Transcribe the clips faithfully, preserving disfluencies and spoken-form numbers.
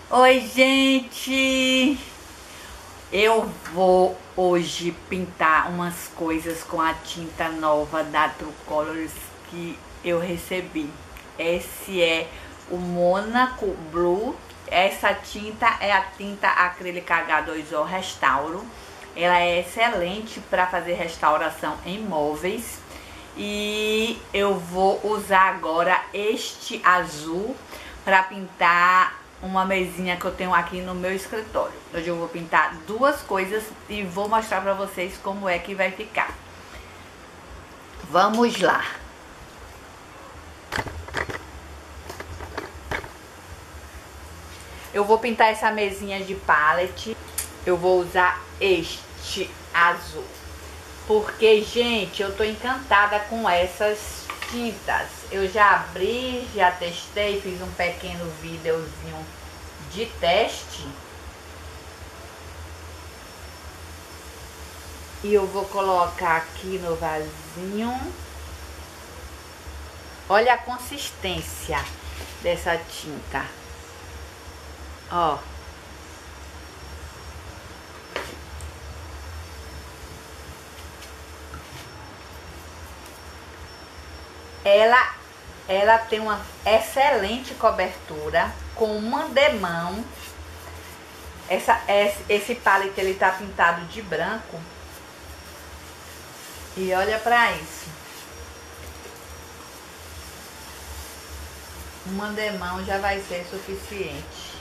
Oi, gente! Eu vou hoje pintar umas coisas com a tinta nova da True Colors que eu recebi. Esse é o Monaco Blue. Essa tinta é a tinta acrílica H dois O Restauro. Ela é excelente para fazer restauração em móveis. E eu vou usar agora este azul para pintar uma mesinha que eu tenho aqui no meu escritório. Hoje eu vou pintar duas coisas e vou mostrar para vocês como é que vai ficar. Vamos lá. Eu vou pintar essa mesinha de palette. Eu vou usar este azul. Porque, gente, eu tô encantada com essas tintas. Eu já abri, já testei, fiz um pequeno videozinho de teste. E eu vou colocar aqui no vasinho. Olha a consistência dessa tinta. Ó. Ela, ela tem uma excelente cobertura com uma demão. Essa, esse, esse palette ele tá pintado de branco. E olha pra isso. Uma demão já vai ser suficiente.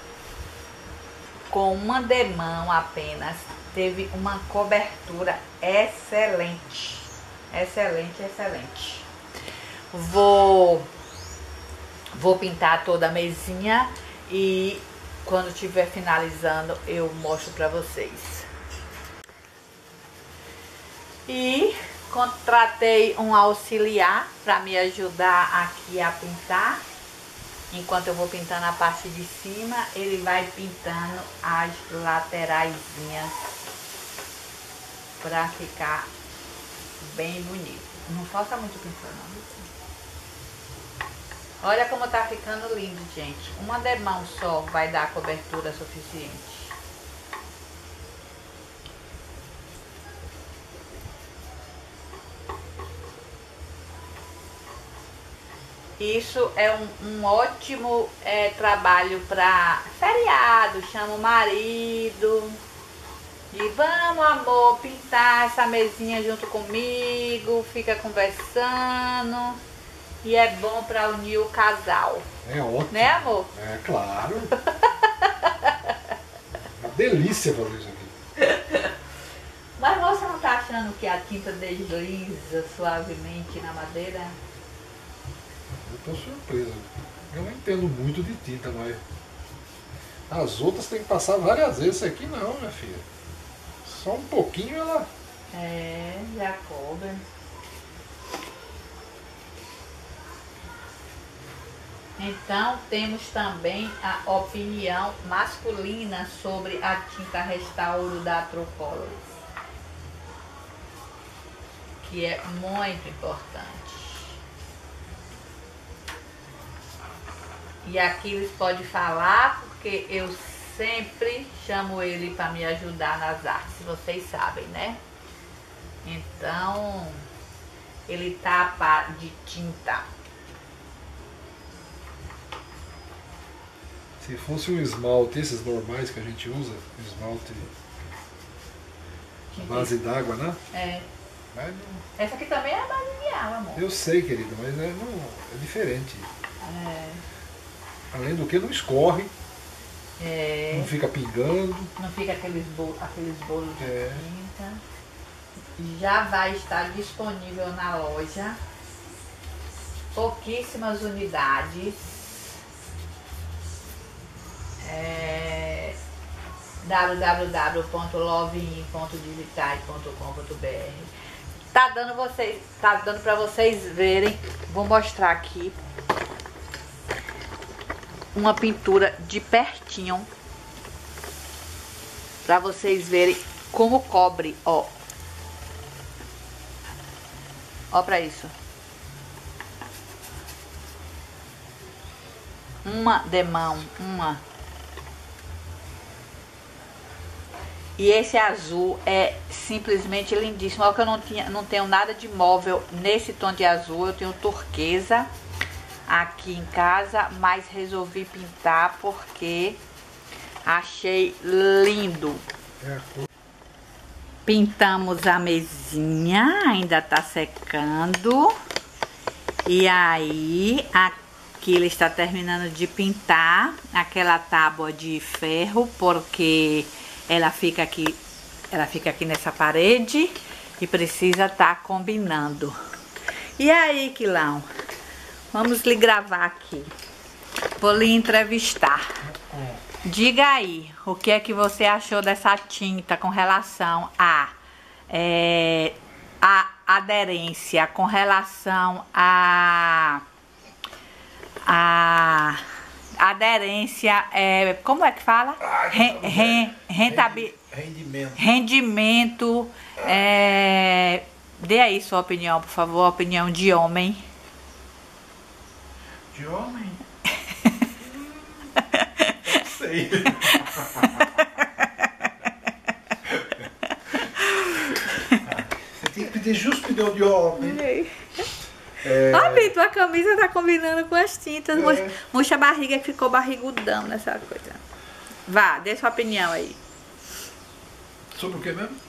Com uma demão apenas, teve uma cobertura excelente. Excelente, excelente. Vou, vou pintar toda a mesinha e quando estiver finalizando eu mostro pra vocês. E contratei um auxiliar para me ajudar aqui a pintar. Enquanto eu vou pintando a parte de cima, ele vai pintando as lateraisinhas para ficar bem bonito. Não falta muito pincel não. Olha como tá ficando lindo, gente. Uma demão só vai dar cobertura suficiente. Isso é um, um ótimo é, trabalho para feriado. Chama o marido e vamos, amor, pintar essa mesinha junto comigo. Fica conversando. E é bom para unir o casal. É ótimo. Né, amor? É, claro. Uma delícia fazer isso aqui. Mas você não tá achando que a tinta desliza suavemente na madeira? Eu tô surpreso. Eu não entendo muito de tinta, mas as outras tem que passar várias vezes. Essa aqui não, minha filha. Só um pouquinho ela... É, já cobre. Então, temos também a opinião masculina sobre a tinta restauro da True Colors, que é muito importante. E aqui eles podem falar, porque eu sempre chamo ele para me ajudar nas artes, vocês sabem, né? Então, ele tapa de tinta. Se fosse um esmalte, esses normais que a gente usa, esmalte base d'água, né? É. Mas não... Essa aqui também é a base de água, amor. Eu sei, querido, mas é, não, é diferente. É. Além do que não escorre, É. não fica pingando. Não fica aqueles, bol aqueles bolos de É. tinta. Já vai estar disponível na loja. Pouquíssimas unidades. É, w w w ponto lovein ponto digitais ponto com ponto b r. Tá dando vocês, tá dando para vocês verem. Vou mostrar aqui uma pintura de pertinho para vocês verem como cobre, ó. Ó para isso. Uma demão, uma E esse azul é simplesmente lindíssimo. Olha que eu não, tinha, não tenho nada de móvel nesse tom de azul. Eu tenho turquesa aqui em casa, mas resolvi pintar porque achei lindo. Pintamos a mesinha, ainda tá secando. E aí, aqui ele está terminando de pintar aquela tábua de ferro, porque ela fica aqui, ela fica aqui nessa parede e precisa estar combinando. E aí, Quilão? Vamos lhe gravar aqui. Vou lhe entrevistar. Diga aí, o que é que você achou dessa tinta com relação a, é, a aderência, com relação a, a aderência, é, como é que fala? Re, re, rentabi, rendimento. Rendimento. É, dê aí sua opinião, por favor, opinião de homem. De homem? Não sei. Você tem que pedir justo opinião de homem. É... Ó, Bim, tua camisa tá combinando com as tintas. É. Murcha a barriga que ficou barrigudão nessa coisa. Vá, dê sua opinião aí. Sobre o que mesmo?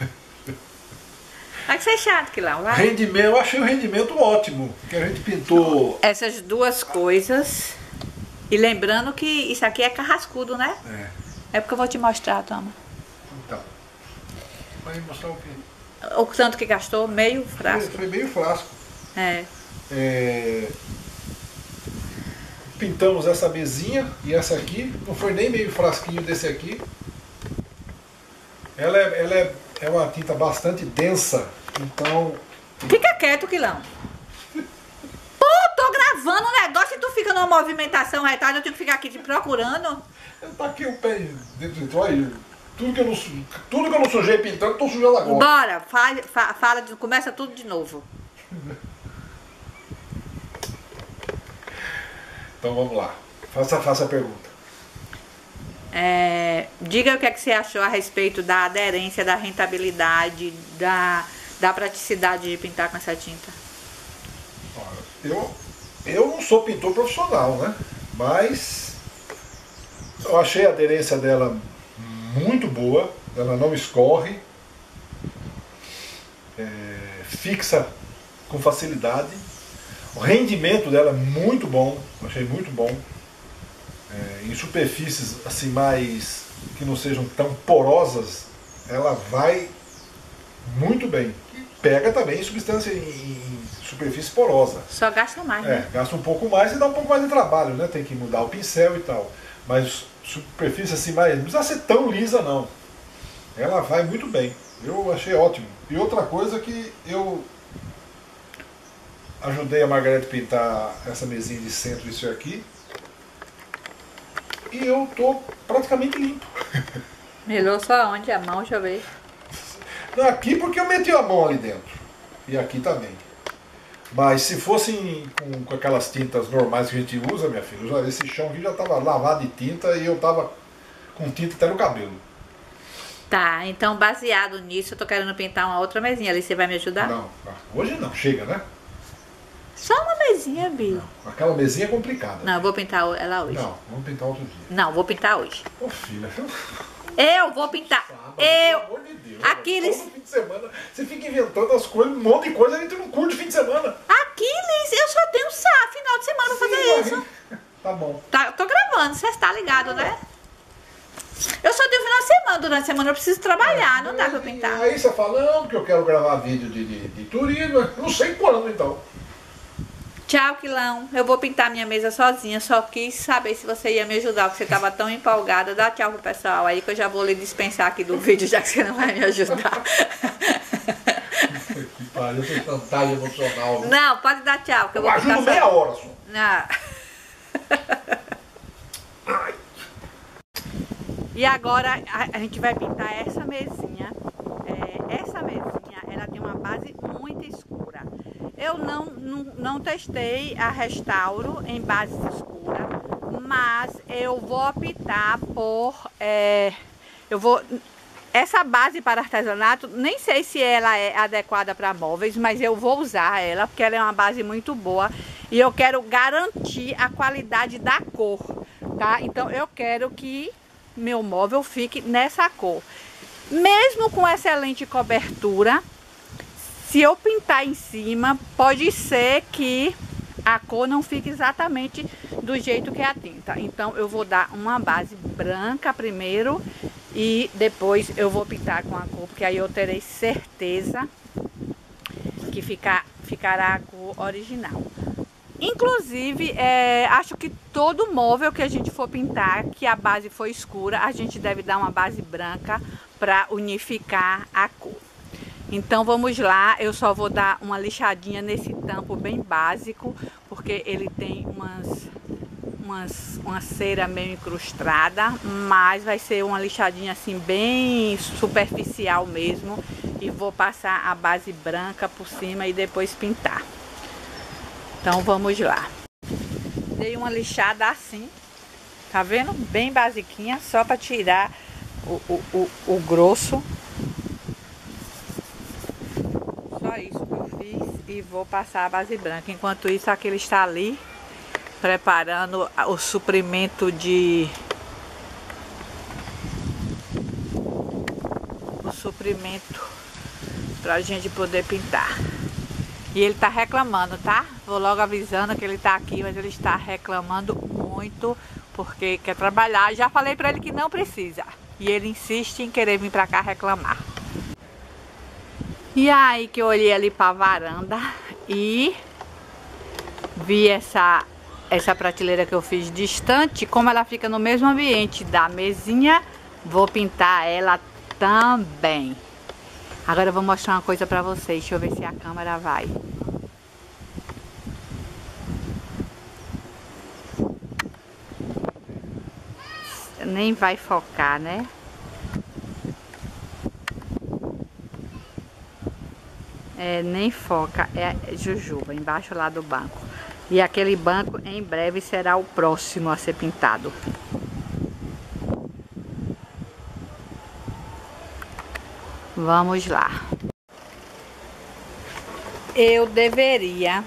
Vai que você é chato, que lá, vai. Rendimento, eu achei o rendimento ótimo. Que a gente pintou. Essas duas coisas. E lembrando que isso aqui é carrascudo, né? É. É porque eu vou te mostrar, toma. Então. Vai mostrar o quê? O tanto que gastou, meio frasco. Foi, foi meio frasco. É. É. Pintamos essa mesinha e essa aqui. Não foi nem meio frasquinho desse aqui. Ela é, ela é, é uma tinta bastante densa, então... Fica quieto, Quilão. Pô, tô gravando um negócio e tu fica numa movimentação retada, eu tenho que ficar aqui te procurando. Eu taquei o pé dentro de olha, tudo que eu não, tudo que eu não sujei pintando, tô sujando agora. Bora, fala, fala, fala começa tudo de novo. Então vamos lá, faça, faça a pergunta. É, diga o que é que você achou a respeito da aderência, da rentabilidade, da, da praticidade de pintar com essa tinta. Eu, eu não sou pintor profissional, né? Mas eu achei a aderência dela muito boa, ela não escorre, é, fixa com facilidade, o rendimento dela é muito bom, achei muito bom. É, em superfícies assim mais que não sejam tão porosas, ela vai muito bem. Pega também substância em, em superfície porosa. Só gasta mais, é, né? Gasta um pouco mais e dá um pouco mais de trabalho, né? Tem que mudar o pincel e tal. Mas superfície assim mais, não precisa ser tão lisa não. Ela vai muito bem. Eu achei ótimo. E outra coisa que eu ajudei a Margarete a pintar essa mesinha de centro, isso aqui. E eu tô praticamente limpo. Melhor só onde? A mão, deixa eu ver. Não, aqui porque eu meti a mão ali dentro. E aqui também. Mas se fossem com, com aquelas tintas normais que a gente usa, minha filha, já, esse chão aqui já tava lavado de tinta e eu tava com tinta até no cabelo. Tá, então baseado nisso, eu tô querendo pintar uma outra mesinha ali. Você vai me ajudar? Não, hoje não, chega, né? Só uma mesinha, Bill. Não, aquela mesinha é complicada. Não, eu vou pintar ela hoje. Não, vamos pintar outro dia. Não, vou pintar hoje. Ô filha, eu vou pintar. Sábado, eu. Pelo amor de Deus. Aquiles. Todo fim de semana você fica inventando as coisas, um monte de coisa, a gente não curte fim de semana. Aquiles, eu só tenho sá final de semana pra fazer Sim, isso. Tá bom. Tá, tô gravando, você está ligado, né? Eu só tenho final de semana, durante a semana eu preciso trabalhar, não dá pra pintar. Aí você fala, não, que eu quero gravar vídeo de, de, de turismo, não sei quando então. Tchau, Quilão. Eu vou pintar minha mesa sozinha. Só quis saber se você ia me ajudar, porque você estava tão empolgada. Dá tchau pro pessoal aí que eu já vou lhe dispensar aqui do vídeo, já que você não vai me ajudar. Que pariu, eu tô tantagem emocional. Não, pode dar tchau, que eu vou eu pintar ajudo meia hora só. Não. E agora a, a gente vai pintar essa mesinha. É, essa mesinha, ela tem uma base muito escura. Eu não, não, não testei a restauro em base escura, mas eu vou optar por... É, eu vou essa base para artesanato, nem sei se ela é adequada para móveis, mas eu vou usar ela, porque ela é uma base muito boa. E eu quero garantir a qualidade da cor, tá? Então eu quero que meu móvel fique nessa cor. Mesmo com excelente cobertura, se eu pintar em cima, pode ser que a cor não fique exatamente do jeito que é a tinta. Então eu vou dar uma base branca primeiro e depois eu vou pintar com a cor, porque aí eu terei certeza que ficar, ficará a cor original. Inclusive, é, acho que todo móvel que a gente for pintar, que a base for escura, a gente deve dar uma base branca para unificar a cor. Então vamos lá, eu só vou dar uma lixadinha nesse tampo bem básico, porque ele tem umas, umas, uma cera meio incrustada, mas vai ser uma lixadinha assim bem superficial mesmo. E vou passar a base branca por cima e depois pintar. Então vamos lá. Dei uma lixada assim, tá vendo? Bem basiquinha, só para tirar o, o, o, o grosso. Só isso que eu fiz e vou passar a base branca. Enquanto isso, aquele está ali preparando o suprimento de o suprimento pra gente poder pintar. E ele tá reclamando, tá? Vou logo avisando que ele tá aqui, mas ele está reclamando muito porque quer trabalhar. Já falei pra ele que não precisa e ele insiste em querer vir pra cá reclamar. E aí que eu olhei ali pra varanda e vi essa, essa prateleira que eu fiz distante. Como ela fica no mesmo ambiente da mesinha, vou pintar ela também. Agora eu vou mostrar uma coisa pra vocês. Deixa eu ver se a câmera vai. Nem vai focar, né? É, nem foca, é jujuba, embaixo lá do banco. E aquele banco em breve será o próximo a ser pintado. Vamos lá. Eu deveria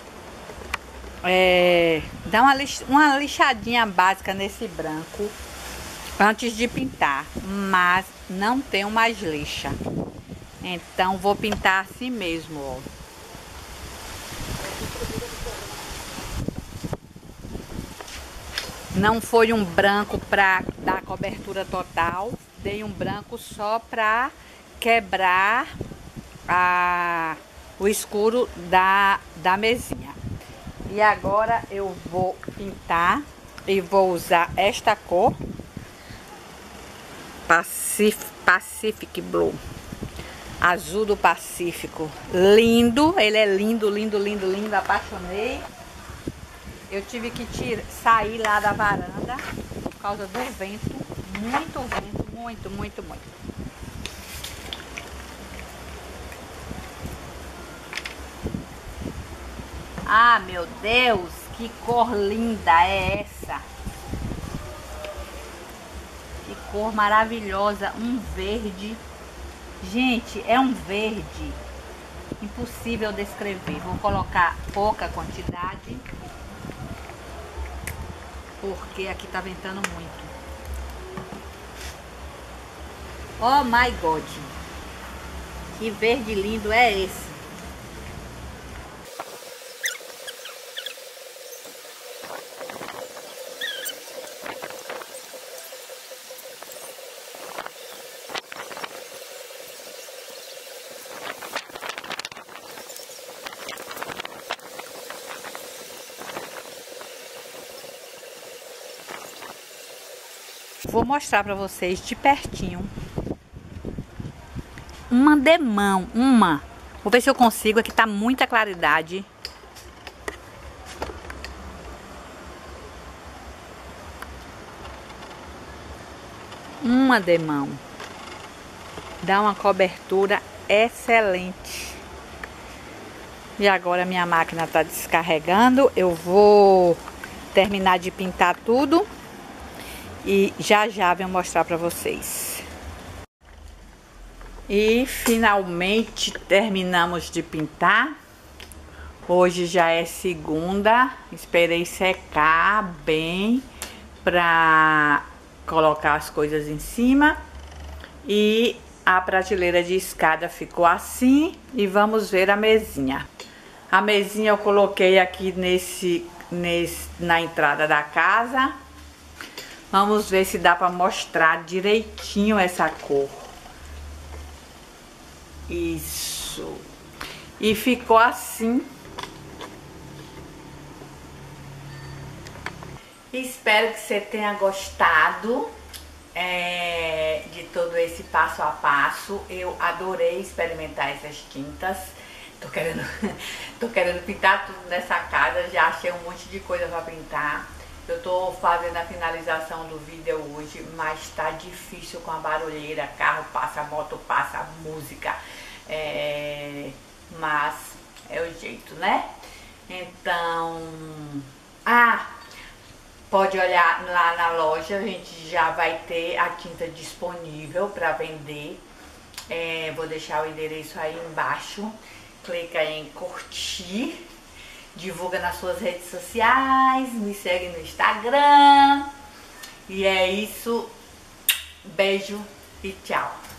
é, dar uma, lix, uma lixadinha básica nesse branco antes de pintar, mas não tenho mais lixa. Então vou pintar assim mesmo, ó. Não foi um branco para dar cobertura total, dei um branco só para quebrar a, o escuro da, da mesinha. E agora eu vou pintar e vou usar esta cor Pacific, Pacific Blue. Azul do Pacífico, lindo, ele é lindo, lindo, lindo, lindo, apaixonei. Eu tive que tirar, sair lá da varanda por causa do vento, muito vento, muito, muito, muito. Ah, meu Deus, que cor linda é essa? Que cor maravilhosa, um verde. Gente, é um verde impossível descrever. Vou colocar pouca quantidade porque aqui tá ventando muito. Oh my God, que verde lindo é esse? Vou mostrar para vocês de pertinho uma demão, uma. Vou ver se eu consigo, aqui tá muita claridade. Uma demão. Dá uma cobertura excelente. E agora minha máquina tá descarregando. Eu vou terminar de pintar tudo. E já já venho mostrar para vocês. E finalmente terminamos de pintar. Hoje já é segunda, esperei secar bem para colocar as coisas em cima. E a prateleira de escada ficou assim. E vamos ver a mesinha. A mesinha eu coloquei aqui nesse, nesse, na entrada da casa. Vamos ver se dá para mostrar direitinho essa cor. Isso. E ficou assim. Espero que você tenha gostado é, de todo esse passo a passo. Eu adorei experimentar essas tintas. Tô querendo, tô querendo pintar tudo nessa casa. Já achei um monte de coisa para pintar. Eu tô fazendo a finalização do vídeo hoje, mas tá difícil com a barulheira. Carro passa, moto passa, música. É, mas é o jeito, né? Então... Ah! Pode olhar lá na loja, a gente já vai ter a tinta disponível para vender. É, vou deixar o endereço aí embaixo. Clica aí em curtir. Divulga nas suas redes sociais. Me segue no Instagram. E é isso. Beijo e tchau.